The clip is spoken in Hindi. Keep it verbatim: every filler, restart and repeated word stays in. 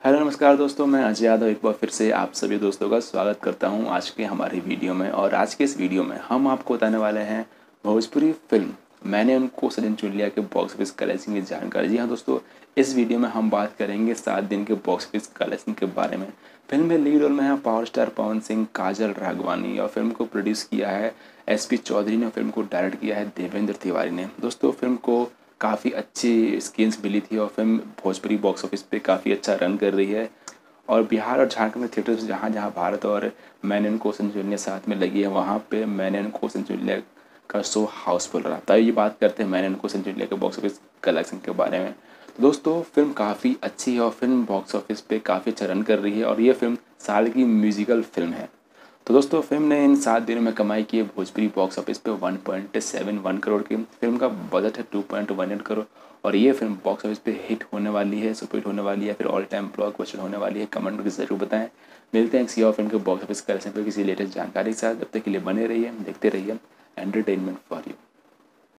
हेलो नमस्कार दोस्तों, मैं अजय यादव एक बार फिर से आप सभी दोस्तों का स्वागत करता हूं आज के हमारी वीडियो में। और आज के इस वीडियो में हम आपको बताने वाले हैं भोजपुरी फिल्म मैंने उनको सजन चुन लिया के बॉक्स ऑफिस कलेक्शन की जानकारी। जी हाँ दोस्तों, इस वीडियो में हम बात करेंगे सात दिन के बॉक्स ऑफिस कलेक्शन के बारे में। फिल्म में लीड रोल में है पावर स्टार पवन सिंह, काजल राघवानी और फिल्म को प्रोड्यूस किया है एस पी चौधरी ने। फिल्म को डायरेक्ट किया है देवेंद्र तिवारी ने। दोस्तों फिल्म को काफ़ी अच्छी स्क्रीन्स मिली थी और फिल्म भोजपुरी बॉक्स ऑफिस पे काफ़ी अच्छा रन कर रही है। और बिहार और झारखंड में थिएटर्स जहाँ जहाँ भारत और मैंने उनको संचुलिया साथ में लगी है, वहाँ पे मैंने उनको संचुलिया का शो हाउसफुल रहा। तब ये बात करते हैं मैंने उनको संचुलिया के बॉक्स ऑफिस कलेक्शन के बारे में। तो दोस्तों फिल्म काफ़ी अच्छी है और फिल्म बॉक्स ऑफिस पे काफ़ी अच्छा रन कर रही है और ये फिल्म साल की म्यूजिकल फिल्म है। तो दोस्तों फिल्म ने इन सात दिनों में कमाई की है भोजपुरी बॉक्स ऑफिस पे one point seven one crore की। फिल्म का बजट है two point one eight crore और ये फिल्म बॉक्स ऑफिस पे हिट होने वाली है, सुपर हिट होने वाली है, फिर ऑल टाइम ब्लॉकबस्टर होने वाली है। कमेंट करके जरूर बताएं। मिलते हैं किसी और फिल्म के बॉक्स ऑफिस कलेक्शन पर किसी लेटेस्ट जानकारी के साथ। जब तक के लिए बने रहिए, देखते रहिए एंटरटेनमेंट फॉर यू।